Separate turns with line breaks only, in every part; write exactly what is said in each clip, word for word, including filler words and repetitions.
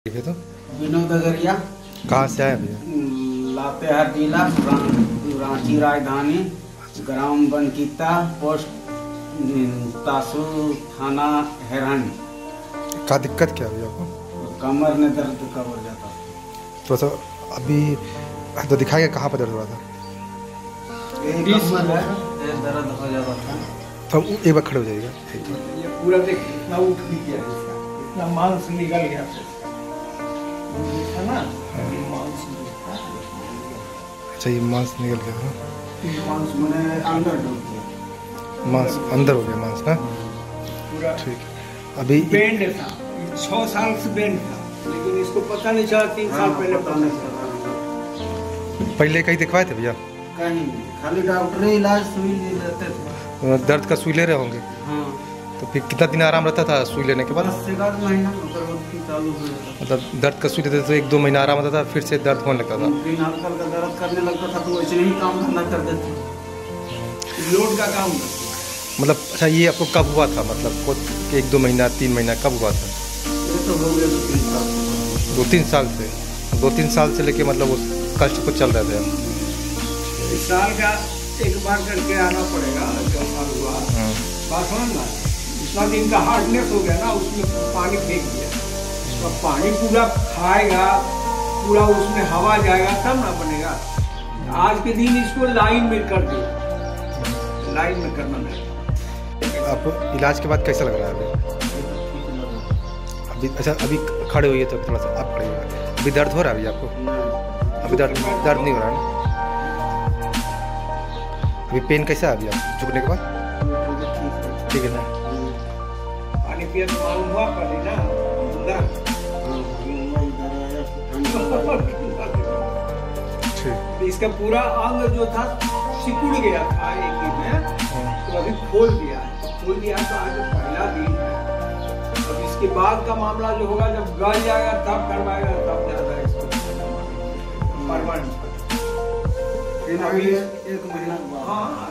ठीक है। तो
विनोद अगरिया
कहाँ से आए भैया?
लातेहार जिला, रांची राजधानी, ग्राम बनकीता, पोस्ट तासु, थाना हैरानी।
क्या दिक्कत क्या भैया आपको?
कमर में दर्द कब हो जाता?
तो सा अभी तो दिखाएगा कहाँ पर दर्द हो रहा था?
कमर है, दर्द हो जाता था।
तो एक बार खड़े हो जाइएगा।
ये पूरा देखिए इतना उठ भी गया इसका, इतना मांस निकल गया है ना, ये मांस निकला।
अच्छा, ये मांस निकल गया था।
ये मांस
मैंने अंदर डूब गया,
मांस अंदर हो गया मांस ना।
पूरा
ठीक है। अभी
बेंड था, छः साल से बेंड था, लेकिन इसको पता नहीं चला। तीन साल पहले पता नहीं चला।
पहले कहीं दिखवाए थे भैया?
कहीं खाली डॉक्टरी इलाज सुई लेते थे।
दर्द का सुई ले रहे होंगे?
हाँ।
तो फिर कितना दिन आराम रहता था सुई लेने के बाद?
दस से ग्यारह महीना चालू हो जाता।
मतलब दर्द का सुई लेते तो एक दो महीना आराम होता था, फिर से दर्द होने लगता था।
दिन हल्का हल्का दर्द करने लगता था तो वैसे ही काम धंधा कर देते,
लोड का काम था।
मतलब अच्छा, ये आपको कब हुआ था? मतलब को एक दो महीना तीन महीना कब हुआ था?
ये तो हो गया दो तीन साल से।
दो तीन साल से दो तीन साल से लेके मतलब उस कष्ट को चल रहे थे।
इस साल का एक बार करके आना पड़ेगा। जो साल हुआ बात समझ ना, इतना दिन का हार्डनेस हो गया ना, उसमें पानी फेंक दिया। तो पानी पूरा खाएगा, पूरा उसमें हवा जाएगा तब ना बनेगा। आज के दिन इसको लाइन में कर दिया, लाइन में करना नहीं।
आपको इलाज के बाद कैसा लग रहा है अभी? अभी अच्छा, अभी खड़े हुए तो थोड़ा सा आप खड़े हुए, अभी दर्द हो रहा है अभी आपको? अभी दर्द दर्द नहीं हो रहा है ना? अभी पेन कैसा है अभी आप झुकने के बाद? ठीक है ना?
पानी पिया तो मालूम हुआ पहले ना
ठीक।
इसका पूरा अंग जो था सिकुड़ गया था एक दिन में, तो अभी खोल दिया है। खोल दिया तो आज पहला दिन है। अब इसके बाद का मामला जो होगा, जब गल जाएगा तब करवाएगा, तब ज्यादा इसको परमानेंट।
अभी एक महीना बाद।
हाँ,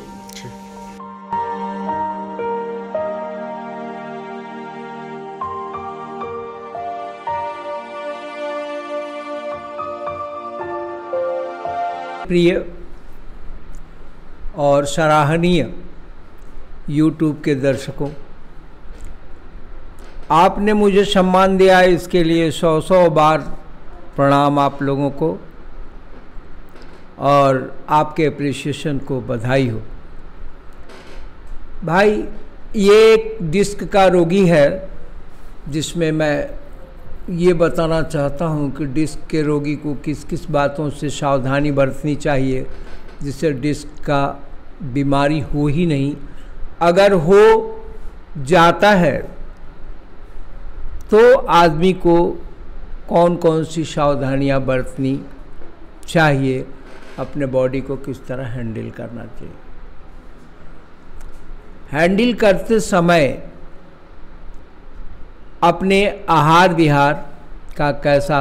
प्रिय और सराहनीय यूट्यूब के दर्शकों, आपने मुझे सम्मान दिया, इसके लिए सौ सौ बार प्रणाम आप लोगों को, और आपके अप्रिसिएशन को बधाई हो। भाई, ये एक डिस्क का रोगी है, जिसमें मैं ये बताना चाहता हूँ कि डिस्क के रोगी को किस किस बातों से सावधानी बरतनी चाहिए, जिससे डिस्क का बीमारी हो ही नहीं। अगर हो जाता है तो आदमी को कौन कौन सी सावधानियाँ बरतनी चाहिए, अपने बॉडी को किस तरह हैंडल करना चाहिए। हैंडल करते समय अपने आहार विहार का कैसा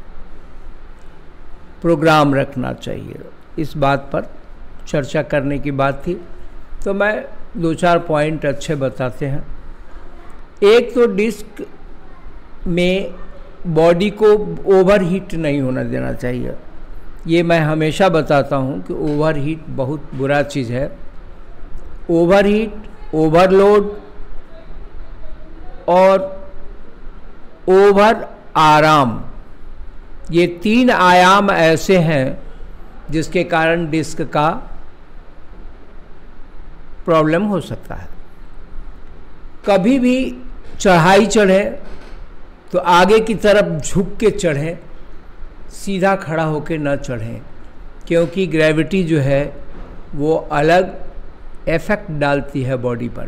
प्रोग्राम रखना चाहिए, इस बात पर चर्चा करने की बात थी। तो मैं दो चार पॉइंट अच्छे बताते हैं। एक तो डिस्क में बॉडी को ओवर हीट नहीं होना देना चाहिए। ये मैं हमेशा बताता हूँ कि ओवर हीट बहुत बुरा चीज़ है। ओवर हीट, ओवरलोड और ओवर आराम, ये तीन आयाम ऐसे हैं जिसके कारण डिस्क का प्रॉब्लम हो सकता है। कभी भी चढ़ाई चढ़े तो आगे की तरफ झुक के चढ़ें, सीधा खड़ा होकर न चढ़ें, क्योंकि ग्रेविटी जो है वो अलग इफेक्ट डालती है बॉडी पर।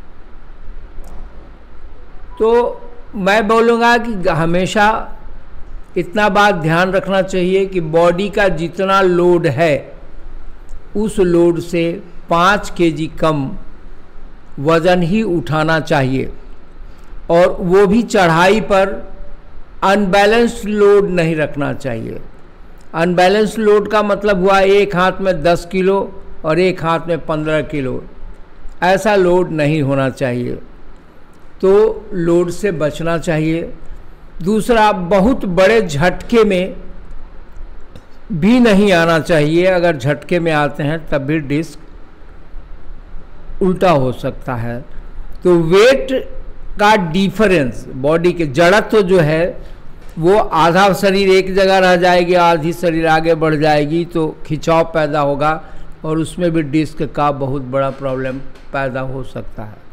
तो मैं बोलूँगा कि हमेशा इतना बात ध्यान रखना चाहिए कि बॉडी का जितना लोड है उस लोड से पाँच केजी कम वज़न ही उठाना चाहिए, और वो भी चढ़ाई पर अनबैलेंस्ड लोड नहीं रखना चाहिए। अनबैलेंस्ड लोड का मतलब हुआ एक हाथ में दस किलो और एक हाथ में पंद्रह किलो, ऐसा लोड नहीं होना चाहिए। तो लोड से बचना चाहिए। दूसरा, बहुत बड़े झटके में भी नहीं आना चाहिए। अगर झटके में आते हैं तब भी डिस्क उल्टा हो सकता है। तो वेट का डिफरेंस, बॉडी के जड़त्व जो है वो आधा शरीर एक जगह रह जाएगी, आधी शरीर आगे बढ़ जाएगी, तो खिंचाव पैदा होगा और उसमें भी डिस्क का बहुत बड़ा प्रॉब्लम पैदा हो सकता है।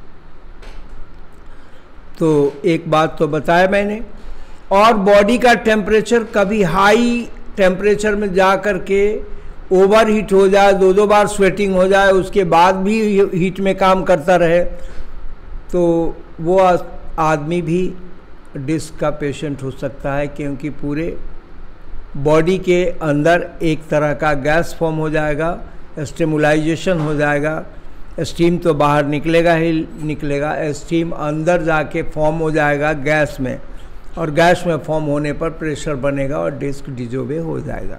तो एक बात तो बताया मैंने। और बॉडी का टेम्परेचर कभी हाई टेम्परेचर में जा कर के ओवर हीट हो जाए, दो दो बार स्वेटिंग हो जाए, उसके बाद भी हीट में काम करता रहे, तो वो आदमी भी डिस्क का पेशेंट हो सकता है, क्योंकि पूरे बॉडी के अंदर एक तरह का गैस फॉर्म हो जाएगा, स्टिमुलाइजेशन हो जाएगा। स्टीम तो बाहर निकलेगा ही निकलेगा, स्टीम अंदर जाके फॉर्म हो जाएगा गैस में, और गैस में फॉर्म होने पर प्रेशर बनेगा और डिस्क डिजोबे हो जाएगा।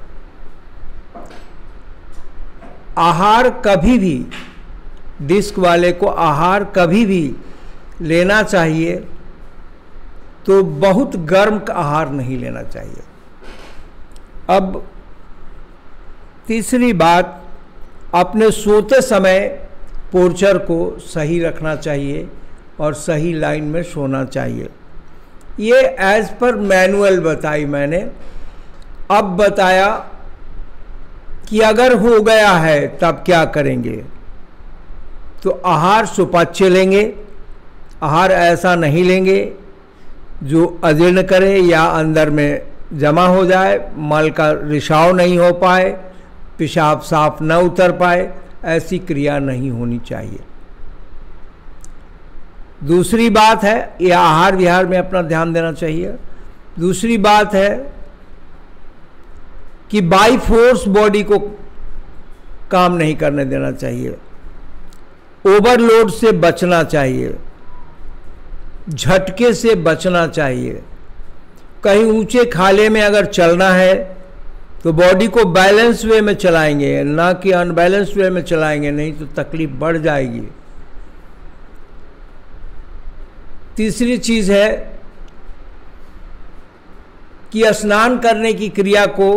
आहार कभी भी, डिस्क वाले को आहार कभी भी लेना चाहिए तो बहुत गर्म का आहार नहीं लेना चाहिए। अब तीसरी बात, अपने सोते समय पोर्चर को सही रखना चाहिए और सही लाइन में सोना चाहिए। ये एज पर मैनुअल बताई मैंने। अब बताया कि अगर हो गया है तब क्या करेंगे। तो आहार सुपाच्य लेंगे, आहार ऐसा नहीं लेंगे जो अजीर्ण करे या अंदर में जमा हो जाए, मल का रिसाव नहीं हो पाए, पेशाब साफ न उतर पाए, ऐसी क्रिया नहीं होनी चाहिए। दूसरी बात है, ये आहार विहार में अपना ध्यान देना चाहिए। दूसरी बात है कि बाई फोर्स बॉडी को काम नहीं करने देना चाहिए, ओवरलोड से बचना चाहिए, झटके से बचना चाहिए। कहीं ऊंचे खाले में अगर चलना है तो बॉडी को बैलेंस वे में चलाएंगे, ना कि अनबैलेंस वे में चलाएंगे, नहीं तो तकलीफ बढ़ जाएगी। तीसरी चीज़ है कि स्नान करने की क्रिया को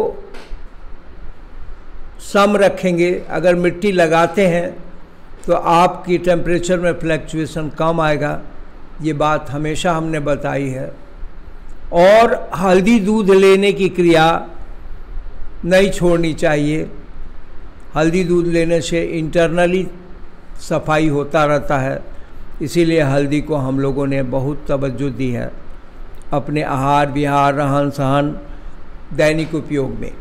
सम रखेंगे। अगर मिट्टी लगाते हैं तो आपकी टेम्परेचर में फ्लैक्चुएशन कम आएगा, ये बात हमेशा हमने बताई है। और हल्दी दूध लेने की क्रिया नहीं छोड़नी चाहिए। हल्दी दूध लेने से इंटरनली सफाई होता रहता है, इसीलिए हल्दी को हम लोगों ने बहुत तवज्जो दी है अपने आहार विहार रहन सहन दैनिक उपयोग में।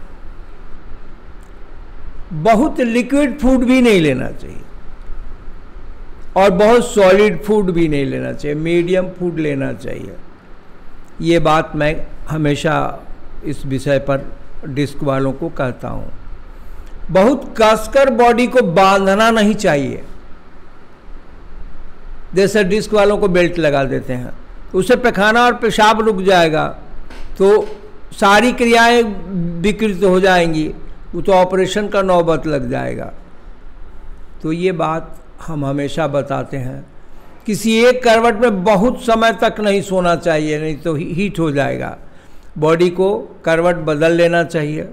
बहुत लिक्विड फूड भी नहीं लेना चाहिए और बहुत सॉलिड फूड भी नहीं लेना चाहिए, मीडियम फूड लेना चाहिए। ये बात मैं हमेशा इस विषय पर डिस्क वालों को कहता हूँ। बहुत कसकर बॉडी को बांधना नहीं चाहिए। जैसे डिस्क वालों को बेल्ट लगा देते हैं, उससे पैखाना और पेशाब रुक जाएगा तो सारी क्रियाएं विकृत हो जाएंगी, वो तो ऑपरेशन का नौबत लग जाएगा। तो ये बात हम हमेशा बताते हैं। किसी एक करवट में बहुत समय तक नहीं सोना चाहिए, नहीं तो हीट हो जाएगा। बॉडी को करवट बदल लेना चाहिए।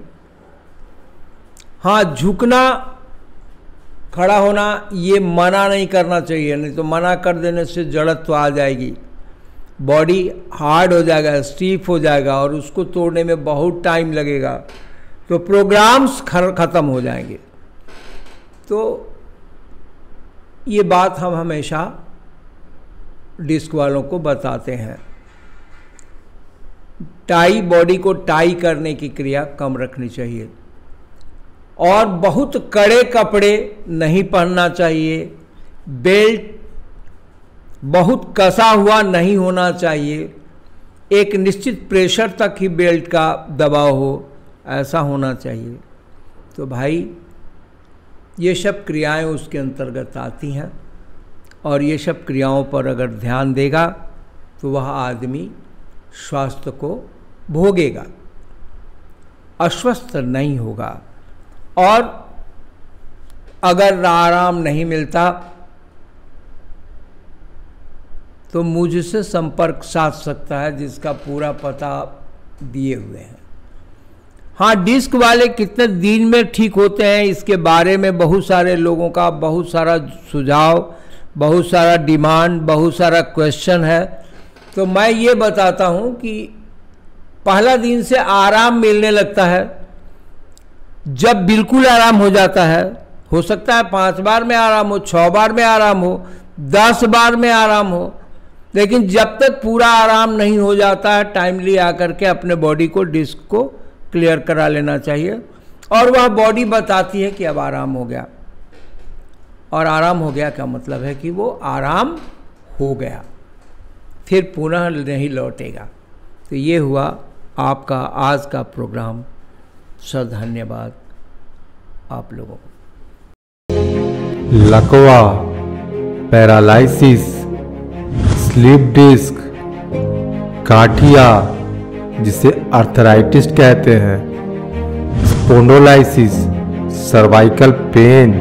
हाँ, झुकना खड़ा होना ये मना नहीं करना चाहिए, नहीं तो मना कर देने से जड़त्व तो आ जाएगी, बॉडी हार्ड हो जाएगा, स्टीफ हो जाएगा और उसको तोड़ने में बहुत टाइम लगेगा, तो प्रोग्राम्स ख़त्म हो जाएंगे। तो ये बात हम हमेशा डिस्क वालों को बताते हैं। टाई, बॉडी को टाई करने की क्रिया कम रखनी चाहिए और बहुत कड़े कपड़े नहीं पहनना चाहिए। बेल्ट बहुत कसा हुआ नहीं होना चाहिए, एक निश्चित प्रेशर तक ही बेल्ट का दबाव हो, ऐसा होना चाहिए। तो भाई ये सब क्रियाएं उसके अंतर्गत आती हैं और ये सब क्रियाओं पर अगर ध्यान देगा तो वह आदमी स्वास्थ्य को भोगेगा, अस्वस्थ नहीं होगा। और अगर आराम नहीं मिलता तो मुझसे संपर्क साध सकता है, जिसका पूरा पता दिए हुए हैं। हाँ, डिस्क वाले कितने दिन में ठीक होते हैं, इसके बारे में बहुत सारे लोगों का बहुत सारा सुझाव, बहुत सारा डिमांड, बहुत सारा क्वेश्चन है। तो मैं ये बताता हूँ कि पहला दिन से आराम मिलने लगता है। जब बिल्कुल आराम हो जाता है, हो सकता है पाँच बार में आराम हो, छः बार में आराम हो, दस बार में आराम हो, लेकिन जब तक पूरा आराम नहीं हो जाता है, टाइमली आकर के अपने बॉडी को, डिस्क को क्लियर करा लेना चाहिए। और वह बॉडी बताती है कि अब आराम हो गया। और आराम हो गया का मतलब है कि वो आराम हो गया, फिर पुनः नहीं लौटेगा। तो ये हुआ आपका आज का प्रोग्राम। सर धन्यवाद आप लोगों को।
लकवा, पैरालिसिस, स्लीप डिस्क, गाठिया जिसे अर्थराइटिस कहते हैं, स्पोंडोलाइसिस, सर्वाइकल पेन,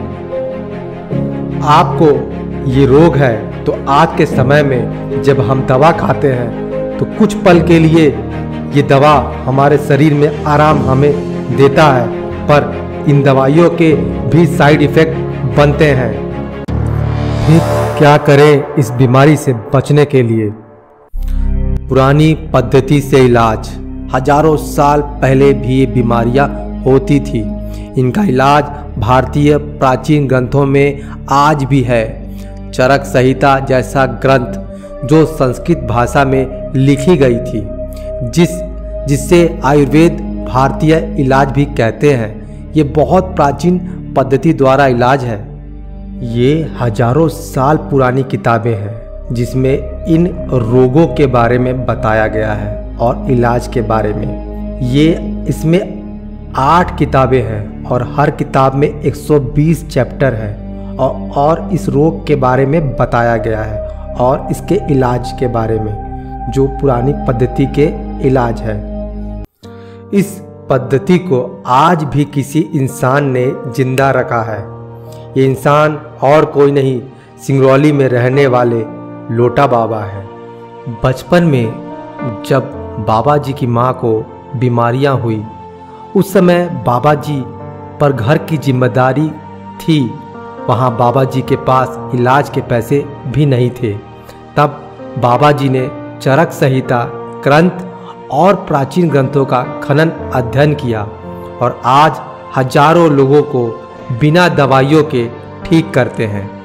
आपको ये रोग है तो आज के समय में जब हम दवा खाते हैं तो कुछ पल के लिए ये दवा हमारे शरीर में आराम हमें देता है, पर इन दवाइयों के भी साइड इफ़ेक्ट बनते हैं। फिर क्या करें इस बीमारी से बचने के लिए? पुरानी पद्धति से इलाज, हजारों साल पहले भी ये बीमारियां होती थी। इनका इलाज भारतीय प्राचीन ग्रंथों में आज भी है। चरक संहिता जैसा ग्रंथ जो संस्कृत भाषा में लिखी गई थी, जिस जिससे आयुर्वेद भारतीय इलाज भी कहते हैं, ये बहुत प्राचीन पद्धति द्वारा इलाज है। ये हजारों साल पुरानी किताबें हैं जिसमें इन रोगों के बारे में बताया गया है और इलाज के बारे में। ये इसमें आठ किताबें हैं और हर किताब में एक सौ बीस चैप्टर हैं और, और इस रोग के बारे में बताया गया है और इसके इलाज के बारे में, जो पुरानी पद्धति के इलाज है। इस पद्धति को आज भी किसी इंसान ने जिंदा रखा है। ये इंसान और कोई नहीं, सिंगरौली में रहने वाले लोटा बाबा है। बचपन में जब बाबा जी की माँ को बीमारियाँ हुई, उस समय बाबा जी पर घर की जिम्मेदारी थी। वहाँ बाबा जी के पास इलाज के पैसे भी नहीं थे। तब बाबा जी ने चरक संहिता ग्रंथ और प्राचीन ग्रंथों का खनन अध्ययन किया और आज हजारों लोगों को बिना दवाइयों के ठीक करते हैं।